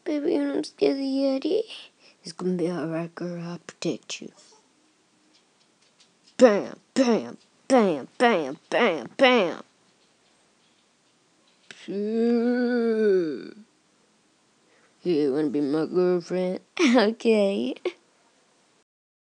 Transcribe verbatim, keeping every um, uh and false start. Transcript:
Baby, I'm scared of the Yeti. It's gonna be alright, girl. I'll protect you. Bam, bam, bam, bam, bam, bam. You wanna be my girlfriend? Okay.